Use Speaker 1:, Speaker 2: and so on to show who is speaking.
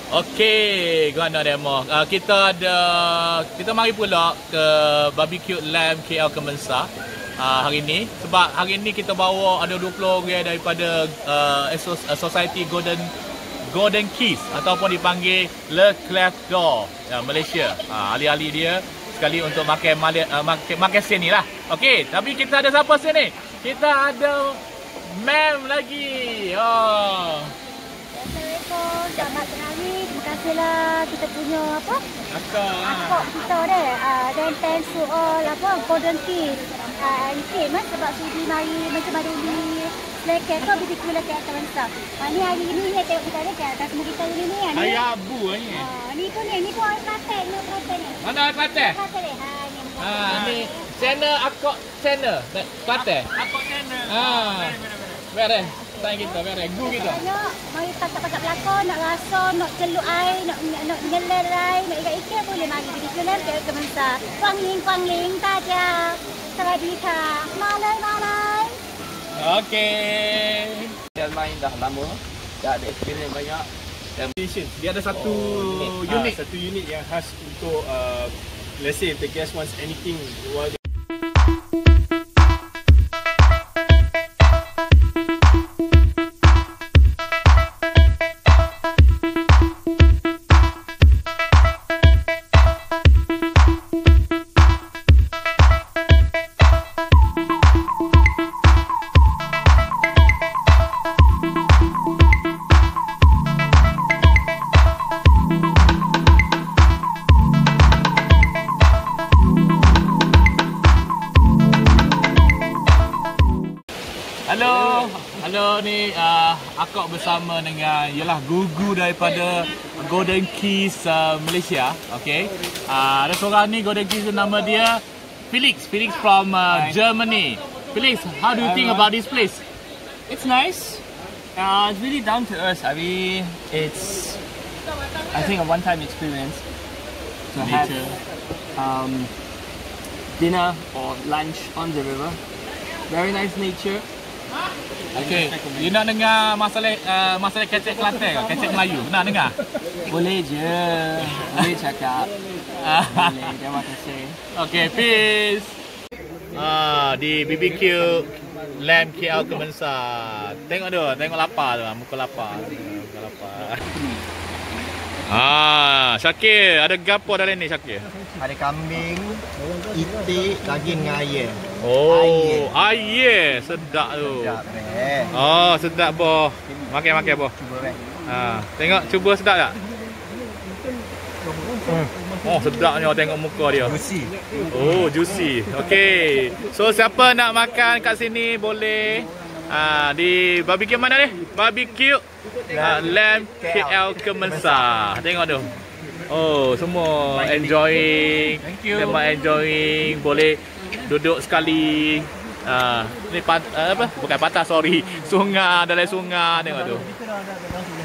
Speaker 1: Okey, guana demo. Kita mari pula ke Barbecue Lamb KL Kemensa hari ni, sebab hari ni kita bawa ada 20 orang daripada Society Golden Keys ataupun dipanggil Le Clef d'Or Malaysia. Ahli-ahli dia sekali untuk makan sini lah. Okey, tapi kita ada siapa sini? Kita ada Ma'am lagi.
Speaker 2: Assalamualaikum, selamat kenali. Terima kasihlah kita punya
Speaker 1: Akak
Speaker 2: kita deh. Dan thanks to all Golden Keys. And famous sebab sudi mari macam ada di Lekek tu BBQ Lekek Kemensa. Ni hari ni ni tengok kita ada kat atas kita ni ni.
Speaker 1: Ayah abu ni.
Speaker 2: Ni pun air Kelantan ni.
Speaker 1: Mana air Kelantan?
Speaker 2: Kelantan ni.
Speaker 1: Ni channel Akak channel Kelantan.
Speaker 3: Akak channel.
Speaker 1: Beres. Tanya kita, beres. Gu kita.
Speaker 2: Mari pakat-pakat belakang, nak rasa, nak celup air, nak nyeler air, nak ikan boleh mari BBQ Lekek Kemensa. Kuangling saja. Sawadika. Malai.
Speaker 1: Okey.
Speaker 3: Saya main dah lama, dah ada experience banyak.
Speaker 4: Dan dia ada satu unit yang khas untuk let's say if the guest wants anything while
Speaker 1: Halo ni Akak bersama dengan Gugu daripada Golden Keys Malaysia. Okey. Ada seorang ni Golden Keys nama dia Felix from Germany. Felix, how do you think about this place?
Speaker 3: It's nice. It's really down to earth. I mean, I think a one-time experience to have dinner or lunch on the river. Very nice nature.
Speaker 1: Okey, you nak dengar masalah kecek Kelantan ke? Kecek Melayu, nak dengar?
Speaker 3: Boleh je. Boleh cakap. Boleh, terima kasih.
Speaker 1: Okey, peace. Di BBQ Lamb KL Kemensa. Tengok tu, tengok lapar tu, muka lapar. Syakir, ada gapo dalam ni Syakir?
Speaker 5: Ada kambing, itik, daging dengan ayam.
Speaker 1: Ayam sedap tu.
Speaker 5: Sedap
Speaker 1: Sedap boh. Makan boh.
Speaker 5: Cuba
Speaker 1: Tengok, cuba sedap tak? Sedapnya tengok muka dia.
Speaker 5: Juicy.
Speaker 1: Juicy. Okey. So siapa nak makan kat sini boleh di barbecue mana ni? Barbecue Lamb KL Kemensa. Tengok tu. Semua enjoying. Memang enjoying. Boleh duduk sekali. Ni bukan patah, sorry. Sungai, dalam sungai. Tengok tu.